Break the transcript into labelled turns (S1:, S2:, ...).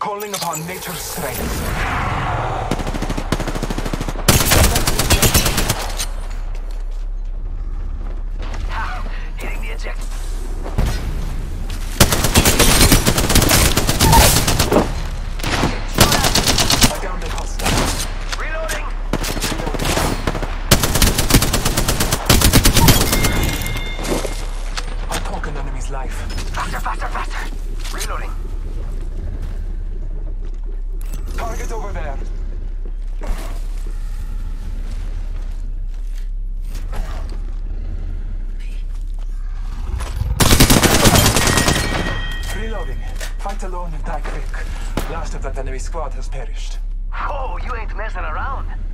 S1: Calling upon nature's strength.
S2: Hitting the eject.
S1: I downed a hostile.
S2: Reloading.
S1: I took an enemy's life.
S2: Faster, faster, faster. Reloading.
S1: Target over there. Reloading. Fight alone and die quick. Last of that enemy squad has perished.
S2: Whoa, you ain't messing around.